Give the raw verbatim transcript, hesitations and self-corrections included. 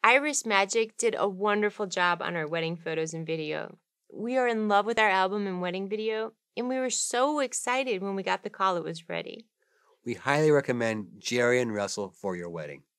Iris Magic did a wonderful job on our wedding photos and video. We are in love with our album and wedding video, and we were so excited when we got the call it was ready. We highly recommend Jerry and Russell for your wedding.